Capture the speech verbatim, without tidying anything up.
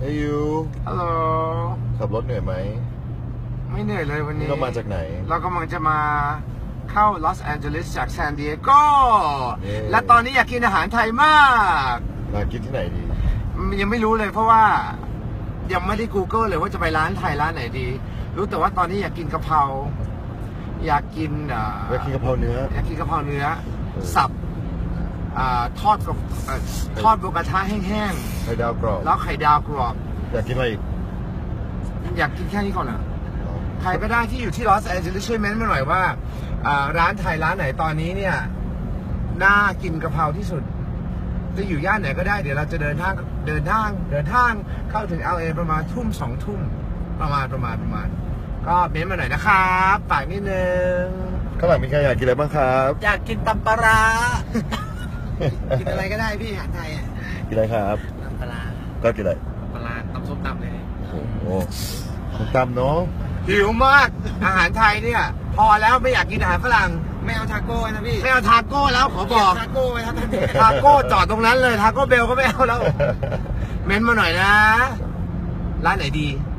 Hey you ฮัลโหลขับรถเหนื่อยไหมไม่เหนื่อยเลยวันนี้เรามาจากไหนเรากำลังจะมาเข้าลอสแอนเจลิสจากซานดิเอโกและตอนนี้อยากกินอาหารไทยมากมากินที่ไหนดียังไม่รู้เลยเพราะว่ายังไม่ได้ Google เลยว่าจะไปร้านไทยร้านไหนดีรู้แต่ว่าตอนนี้อยากกินกะเพราอยากกินอยากกินกะเพราเนื้ออยากกินกะเพราเนื้อสับทอดกับทอดบนกระทะแห้งๆไข่ดาวกรอบแล้วไข่ดาวกรอบอยากกินอะไรอีกอยากกินแค่นี้ก่อนนะใครก็ได้ที่อยู่ที่ลอสแอนเจลิสช่วยเม้นต์มาหน่อยว่าร้านไทยร้านไหนตอนนี้เนี่ยน่ากินกะเพราที่สุดจะอยู่ย่านไหนก็ได้เดี๋ยวเราจะเดินทางเดินทางเดินทางเข้าถึง แอล เอ ประมาณทุ่มสองทุ่มประมาณประมาณประมาณก็เม้นต์มาหน่อยนะครับฝากนิดนึงข้างหลังมีใครอยากกินอะไรบ้างครับอยากกินตำปลาร้ากินอะไรก็ได้พี่อาหารไทยกินอะไรครับตำปลาร้าก็กินอะไรปลาร้าตำส้มตำเลยโอ้โหตำเนาะหิวมากอาหารไทยเนี่ยพอแล้วไม่อยากกินอาหารฝรั่งไม่เอาทาโก้นะพี่ไม่เอาทาโก้แล้วขอบอกทาโก้ไหมครับทาโก้จอดตรงนั้นเลยทาโก้เบลก็ไม่เอาแล้วเม้นมาหน่อยนะร้านไหนดี